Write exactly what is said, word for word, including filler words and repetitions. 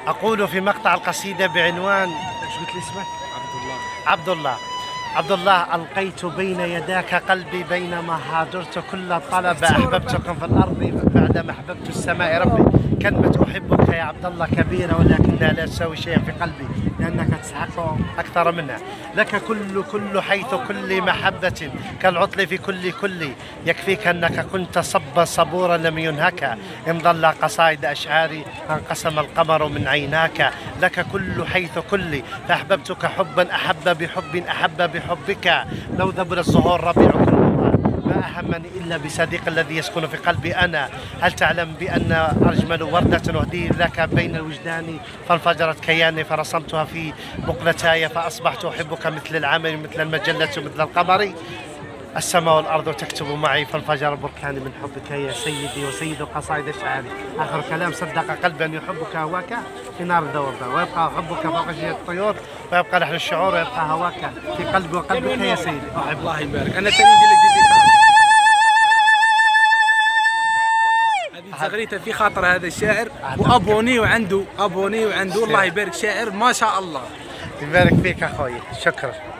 أقول في مقطع القصيدة بعنوان ايش قلت لي اسمك؟ عبد الله. عبد الله. عبد الله، ألقيت بين يداك قلبي بينما هاجرت كل طلب، أحببتكم في الأرض بعدما أحببت السماء ربي. كلمة أحبك يا عبد الله كبيرة ولكنها لا تساوي شيئا في قلبي، لأنك تستحق أكثر منها. لك كل كل حيث كل محبة كالعطل في كل كل، يكفيك أنك كنت صبا صبورا لم ينهك، إن ضل قصائد أشعاري انقسم القمر من عيناك. لك كل حيث كل، فأحببتك حبا أحب بحب أحب بحبك. لو ذبل الزهور ربيع كل ما أهمني إلا بصديق الذي يسكن في قلبي أنا. هل تعلم بأن أجمل وردة أهدي لك بين الوجدان، فانفجرت كياني فرسمتها في مقلتاي، فأصبحت أحبك مثل العمل مثل المجلة مثل القمر. السماء والأرض تكتب معي، فانفجر بركاني من حبك يا سيدي وسيد قصائد الشعر. آخر كلام: صدق قلبي أن يحبك هواك في نار الذوبان، ويبقى حبك فوق جناح الطيور، ويبقى لحن الشعور، ويبقى هواك في قلبي وقلبك يا سيدي. أحب الله يبارك. أنا تاني ندير لك ديدي هذه صغريته في خاطر هذا الشاعر، وأبوني وعنده أبوني وعنده الله يبارك، شاعر ما شاء الله. يبارك فيك أخوي، شكرا.